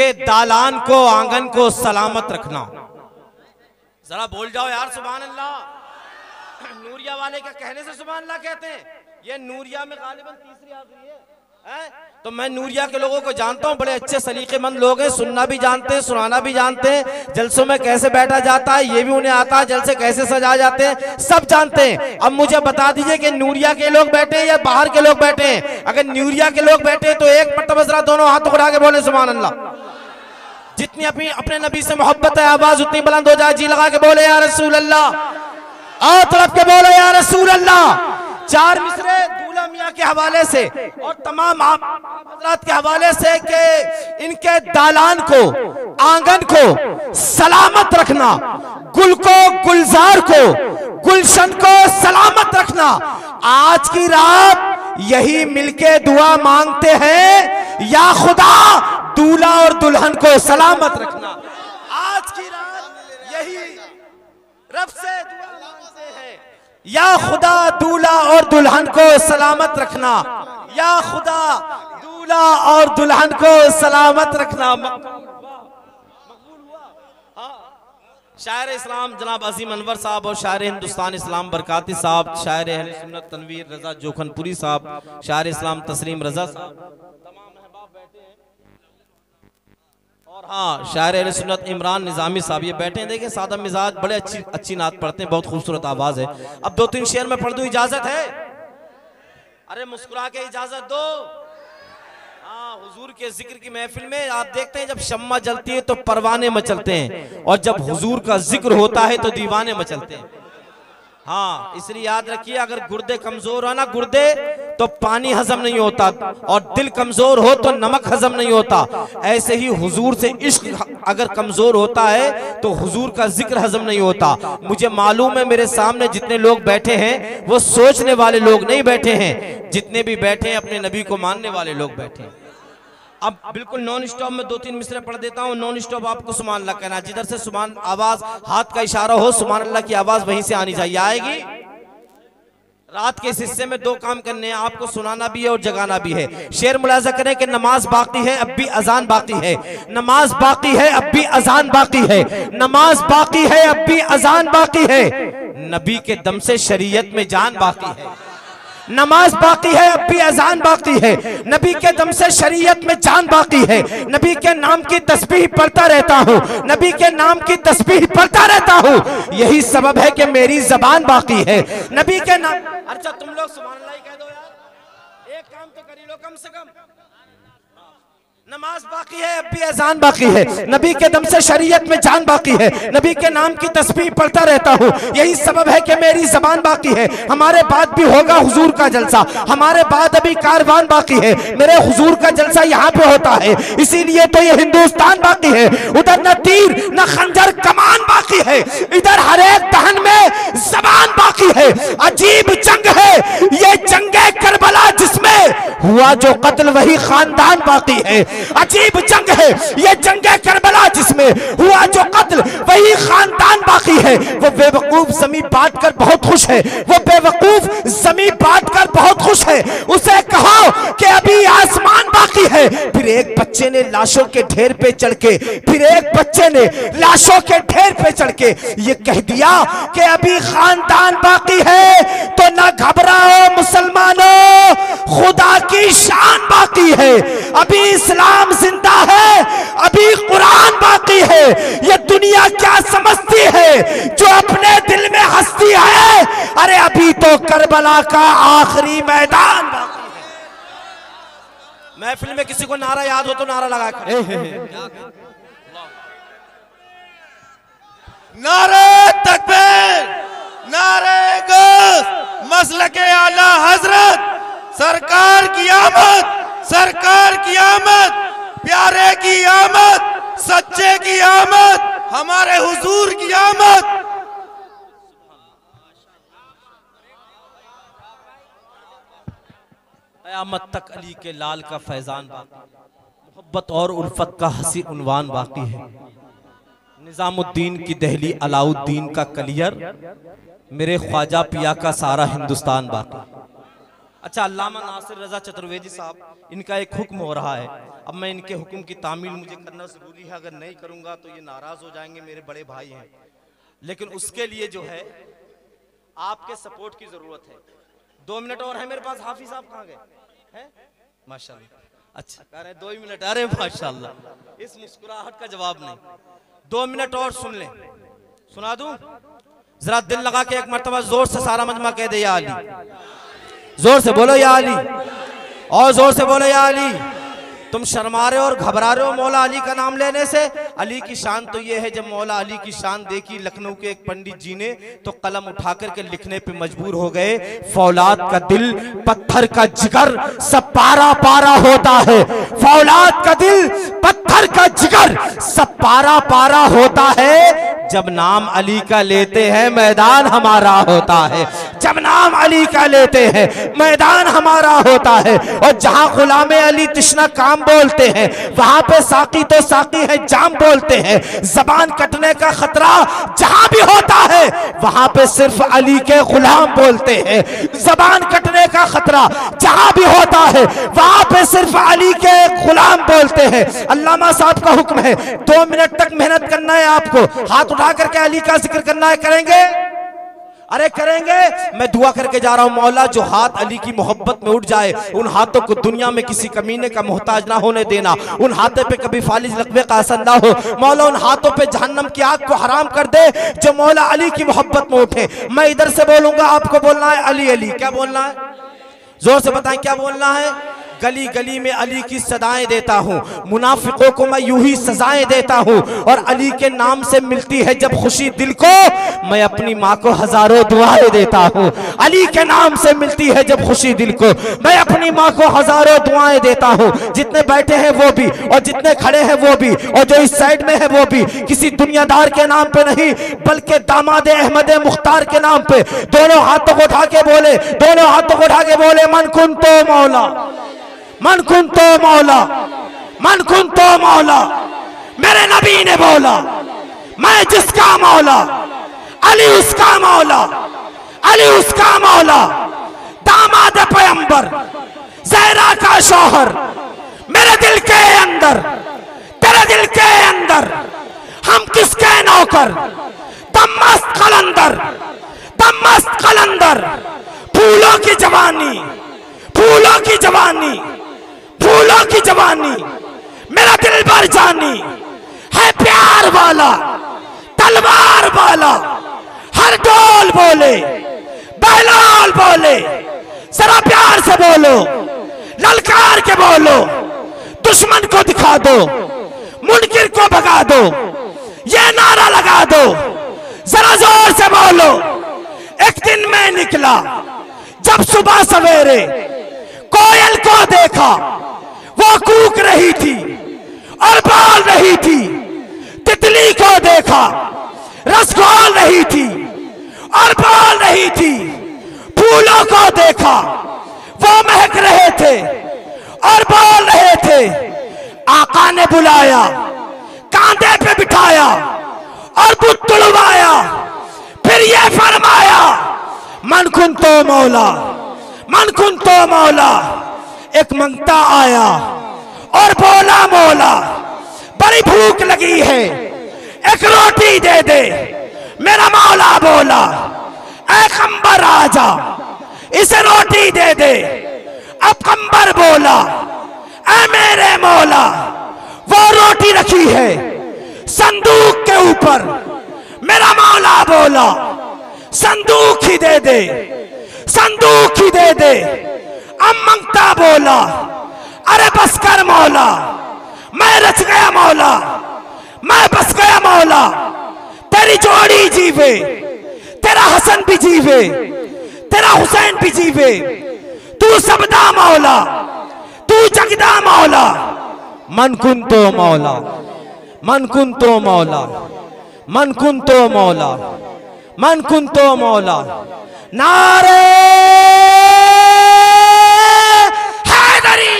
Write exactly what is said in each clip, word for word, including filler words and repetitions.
इनके दालान को, आंगन को सलामत रखना। जरा बोल जाओ यार सुभान अल्लाह। नूरिया वाले का कहने से सुभान अल्लाह कहते हैं। ये नूरिया में गालिबन तीसरी हाजिरी है, है? तो मैं नूरिया के लोगों को जानता हूँ, बड़े अच्छे सलीकेमंद लोग हैं, सुनना भी जानते हैं, सुनाना भी जानते हैं, जलसों में कैसे बैठा जाता है ये भी उन्हें आता है, जलसे कैसे सजा जाते हैं सब जानते हैं। अब मुझे बता दीजिए कि नूरिया के लोग बैठे हैं या बाहर के लोग बैठे हैं? अगर नूरिया के लोग बैठे हैं तो एक मरतबा जरा दोनों हाथ उठा के बोले सुभान अल्लाह। जितनी अपनी अपने नबी से मोहब्बत है आवाज उतनी बुलंद हो जाए, जी लगा के बोले या रसूल अल्लाह, और तरफ के बोले या रसूल अल्लाह। चार मिसरे दूल्हा मियां के हवाले से और तमाम आप हजरात के हवाले से कि इनके दालान को, आंगन को सलामत रखना, गुल को, गुलजार को, गुलशन को सलामत रखना। आज की रात यही मिलके दुआ मांगते हैं, या खुदा दूल्हा और दुल्हन को सलामत रखना। आज की रात यही रब से दुआ मांगते हैं, या खुदा दूल्हा और दुल्हन को सलामत रखना, या खुदा दूल्हा और दुल्हन को सलामत रखना। शायर इस्लाम जनाब अजीम अनवर साहब और शायर हिंदुस्तान इस्लाम बरकाती साहब, शायर अहले सुन्नत तनवीर रजा जोखनपुरी साहब, शायर इस्लाम तस्लीम रजा साहब, तमाम अहबाब बैठे हैं। और हाँ, शायर अहले सुन्नत इमरान निजामी साहब ये बैठे हैं। देखिए सादा मिजाज, बड़े अच्छी अच्छी नात पढ़ते हैं, बहुत खूबसूरत आवाज है। अब दो तीन शेर में पढ़ दूं, इजाजत है? अरे मुस्कुरा के इजाजत दो। हाँ, हुजूर के जिक्र की महफिल में आप देखते हैं जब शम्मा जलती है तो परवाने मचलते हैं, और जब हुजूर का जिक्र होता है तो दीवाने मचलते हैं। हाँ, इसलिए याद रखिए, अगर गुर्दे कमजोर हो ना, गुर्दे तो पानी हजम नहीं होता, और दिल कमजोर हो तो नमक हजम नहीं होता। ऐसे ही हुजूर से इश्क अगर कमजोर होता है तो हुजूर का जिक्र हजम नहीं होता। मुझे मालूम है मेरे सामने जितने लोग बैठे हैं वो सोचने वाले लोग नहीं बैठे हैं, जितने भी बैठे हैं अपने नबी को मानने वाले लोग बैठे हैं। अब बिल्कुल नॉन स्टॉप में दो तीन मिसरे पढ़ देता हूँ। नॉन स्टॉप आपको सुभान अल्लाह कहना, जिधर से सुभान आवाज हाथ का इशारा हो, सुभान अल्लाह की आवाज वहीं से आनी चाहिए। आएगी? रात के इस हिस्से में दो काम करने हैं, आपको सुनाना भी है और जगाना भी है। शेर मुलाजा करें कि नमाज बाकी है अब भी अजान बाकी है, नमाज बाकी है अब भी अजान बाकी है, नमाज बाकी है अब भी अजान बाकी है, नबी के दम से शरीयत में जान बाकी है। नमाज बाकी है अब भी अजान बाकी है, नबी के दम से शरीयत में जान बाकी है। नबी के नाम की तस्बीह पढ़ता रहता हूँ, नबी के नाम की तस्बीह पढ़ता रहता हूँ, यही सबब है कि मेरी जबान बाकी है। नबी के नाम, अच्छा तुम लोग सुभान अल्लाह ही कह दो यार, एक काम तो करी लो कम से कम। नमाज बाकी है अब भी अजान बाकी है, नबी के दम से शरीयत में जान बाकी है, नबी के नाम की तस्बीह पढ़ता रहता हूँ, यही सबब है कि मेरी जबान बाकी है। हमारे बाद भी होगा हुजूर का जलसा, हमारे बाद अभी कारवान बाकी है, मेरे हुजूर का जलसा यहाँ पे होता है, इसीलिए तो ये हिंदुस्तान बाकी है। उधर न तीर न खंजर कमान बाकी है, इधर हर एक दहन में जबान बाकी है। अजीब जंग है ये जंगे करबला, जिसमें हुआ जो कत्ल वही खानदान बाकी है। अजीब जंग है ये जंगे करबला, जिसमें हुआ जो कत्ल वही खानदान बाकी है। वो बेवकूफ जमीन बांट कर बहुत खुश है, वो बेवकूफ जमीन बांट कर बहुत खुश है, उसे कहो कि अभी आसमान बाकी है। फिर एक बच्चे ने लाशों के ढेर पे चढ़ के, फिर एक बच्चे ने लाशों के ढेर पे चढ़ के ये कह दिया कि अभी खानदान बाकी है। तो ना घबराओ मुसलमानों, खुदा की शान बाकी है, अभी इस्लाम जिंदा है, अभी कुरान बाकी है। ये दुनिया क्या समझती है जो अपने दिल में हंसती है, अरे अभी तो करबला का आखिरी मैदान बाकी है। महफिल में किसी को नारा याद हो तो नारा लगा कर, नारे तकबीर, नारे गौस, मसलके आला हजरत, सरकार की आमद, सरकार की आमद, प्यारे की आमद, सच्चे की आमद, हमारे हुजूर की आमद। क़यामत तक अली के लाल का फैजान बाकी, मोहब्बत और उल्फत का हसी उन्वान बाकी है। निजामुद्दीन की दहली, अलाउद्दीन का कलियर, मेरे ख्वाजा पिया का सारा हिंदुस्तान बाकी। अच्छा, अल्लामा नासिर रजा चतुर्वेदी साहब, इनका एक हुक्म हो रहा है। अब मैं इनके हुक्म की तामील मुझे करना जरूरी है, अगर नहीं करूंगा तो ये नाराज हो जाएंगे, मेरे बड़े भाई हैं। लेकिन उसके लिए जो है आपके सपोर्ट की जरूरत है। दो मिनट और है मेरे पास। हाफिज साहब कहाँ गए हैं? माशाल्लाह, अच्छा कह रहे हैं दो ही मिनट। अरे माशाल्लाह, इस मुस्कुराहट का जवाब नहीं। दो मिनट और सुन ले, सुना दूं? जरा दिल लगा के एक मर्तबा जोर से सारा मजमा कह दे या अली। जोर से बोलो या अली, और जोर से बोलो या अली। तुम शर्मा रहे हो और घबरा रहे हो मौला अली का नाम लेने से। अली की शान तो ये है, जब मौला अली की शान देखी लखनऊ के एक पंडित जी ने तो कलम उठा करके लिखने पे मजबूर हो गए। फौलाद का दिल पत्थर का जिगर सब पारा पारा होता है। फौलाद का दिल पत्थर का जिगर सब पारा पारा होता है। जब नाम अली का लेते हैं मैदान हमारा होता है। जब नाम अली का लेते हैं मैदान हमारा होता है। और जहां गुलामे अली तिश्ना काम बोलते हैं, वहां पे साकी तो साकी है जाम बोलते हैं। जबान कटने का खतरा जहां भी होता है, वहां पे सिर्फ अली के गुलाम बोलते हैं। जबान कटने का खतरा जहां भी होता है, वहां पे सिर्फ अली के गुलाम बोलते हैं। अल्लामा साहब का हुक्म है, दो मिनट तक मेहनत करना है आपको। हाथ उठा करके अली का जिक्र करना है। करेंगे? अरे करेंगे। मैं दुआ करके जा रहा हूं, मौला जो हाथ अली की मोहब्बत में उठ जाए, उन हाथों को दुनिया में किसी कमीने का मोहताज ना होने देना। उन हाथों पे कभी फालिज लकवे का असर ना हो। मौला उन हाथों पे जहन्नम की आग को हराम कर दे जो मौला अली की मोहब्बत में उठे। मैं इधर से बोलूंगा, आपको बोलना है अली अली। क्या बोलना है? जोर से बताएं क्या बोलना है? गली गली में अली की सदाएं देता हूँ, मुनाफिकों को मैं यूं ही सजाएं देता हूँ। और अली के नाम से मिलती है जब खुशी दिल को, मैं अपनी माँ को हजारों दुआएं देता हूँ। अली के नाम से मिलती है जब खुशी दिल को, मैं अपनी माँ को हजारों दुआएं देता हूँ। जितने बैठे हैं वो भी, और जितने खड़े हैं वो भी, और जो इस साइड में है वो भी, किसी दुनियादार के नाम पे नहीं बल्कि दामाद अहमद मुख्तार के नाम पे दोनों हाथों को उठा के बोले, दोनों हाथों को उठा के बोले, मन कुन तो मौला, मन कुन तो मौला, मन कुन तो मौला। मेरे नबी ने बोला, मैं जिसका मौला अली उसका मौला, अली उसका मौला। दामाद पैगंबर ज़हरा का शौहर, मेरे दिल के अंदर, तेरे दिल के अंदर, हम किसके नौकर? दमस्त कलंदर, दमस्त कलंदर। फूलों की जवानी, फूलों की जवानी, फूलों की जवानी, मेरा दिल भर जानी है प्यार वाला, तलवार वाला। हर डोल बोले, बहलाल बोले, जरा प्यार से बोलो, ललकार के बोलो। दुश्मन को दिखा दो, मुनकिर को भगा दो, ये नारा लगा दो, जरा जोर से बोलो। एक दिन मैं निकला जब सुबह सवेरे, कोयल को देखा वो कूक रही थी और बोल रही थी। तितली को देखा रस घोल रही थी और बोल रही थी। फूलों को देखा वो महक रहे थे और बोल रहे थे। आका ने बुलाया, कांधे पे बिठाया और बुत तुड़वाया, फिर ये फरमाया, मन कुन तो मौला, मन कुन तो मौला। एक मंगता आया और बोला, मौला बड़ी भूख लगी है, एक रोटी दे दे। मेरा मौला बोला, ऐ कंबर आजा, इसे रोटी दे दे। अब कंबर बोला, ऐ मेरे मौला, वो रोटी रखी है संदूक के ऊपर। मेरा मौला बोला, संदूक ही दे दे, संदूक ही दे दे। अब मंगता बोला, अरे बस कर मौला, मैं रच गया मौला, मैं बस गया मौला। तेरी जोड़ी जीवे, तेरा हसन भी जीवे, तेरा हुसैन भी जीवे। तू सबदा मौला, तू जगदा मौला। मन कुन तो मौला, मन कुन तो मौला, मन कुन तो मौला, मन कुन तो मौला। नारे हैदरी।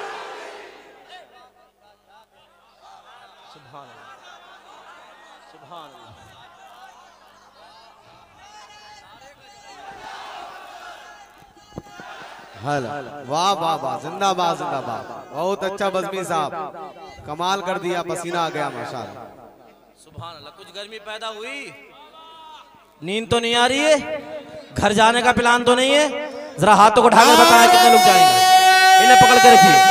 सुभान अल्लाह, सुभान अल्लाह। हल वाह वाह वाह, जिंदाबाद जिंदाबाद, बहुत अच्छा बज़मी साहब, कमाल कर दिया, पसीना आ गया माशाल्लाह। सुभान अल्लाह। कुछ गर्मी पैदा हुई, नींद तो नहीं आ रही है, घर जाने का प्लान तो नहीं है? जरा हाथों को ढाकर बताया कितने लोग जाएंगे, इन्हें पकड़ के रखिए।